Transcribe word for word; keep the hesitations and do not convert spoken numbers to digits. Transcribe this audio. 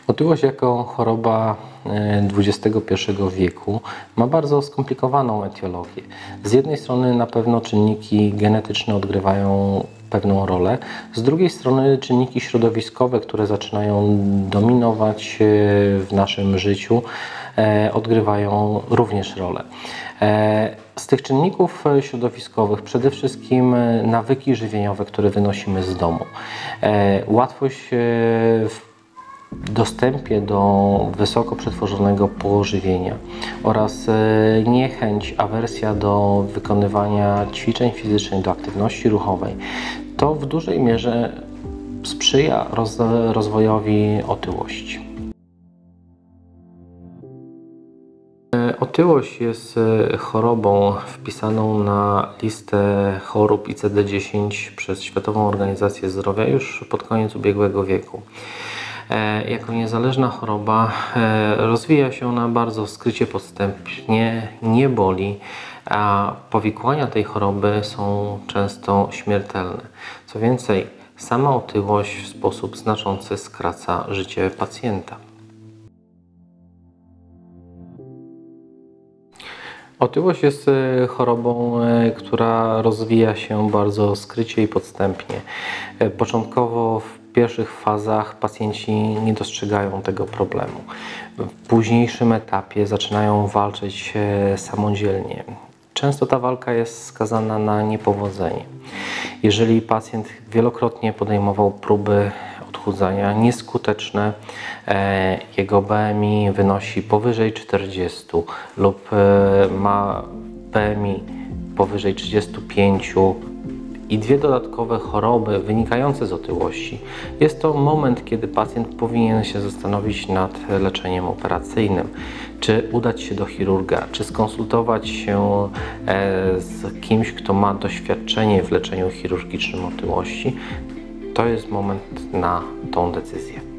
Otyłość jako choroba dwudziestego pierwszego wieku ma bardzo skomplikowaną etiologię. Z jednej strony na pewno czynniki genetyczne odgrywają pewną rolę, z drugiej strony czynniki środowiskowe, które zaczynają dominować w naszym życiu, odgrywają również rolę. Z tych czynników środowiskowych przede wszystkim nawyki żywieniowe, które wynosimy z domu. Łatwość w dostępie do wysoko przetworzonego pożywienia oraz niechęć, awersja do wykonywania ćwiczeń fizycznych, do aktywności ruchowej, to w dużej mierze sprzyja roz, rozwojowi otyłości. Otyłość jest chorobą wpisaną na listę chorób I C D dziesięć przez Światową Organizację Zdrowia już pod koniec ubiegłego wieku. Jako niezależna choroba rozwija się ona bardzo skrycie, podstępnie, nie boli, a powikłania tej choroby są często śmiertelne. Co więcej, sama otyłość w sposób znaczący skraca życie pacjenta. Otyłość jest chorobą, która rozwija się bardzo skrycie i podstępnie. Początkowo w pierwszych fazach pacjenci nie dostrzegają tego problemu. W późniejszym etapie zaczynają walczyć samodzielnie. Często ta walka jest skazana na niepowodzenie. Jeżeli pacjent wielokrotnie podejmował próby odchudzania nieskuteczne, jego B M I wynosi powyżej czterdziestu lub ma B M I powyżej trzydziestu pięciu i dwie dodatkowe choroby wynikające z otyłości, jest to moment, kiedy pacjent powinien się zastanowić nad leczeniem operacyjnym. Czy udać się do chirurga, czy skonsultować się z kimś, kto ma doświadczenie w leczeniu chirurgicznym otyłości. To jest moment na tą decyzję.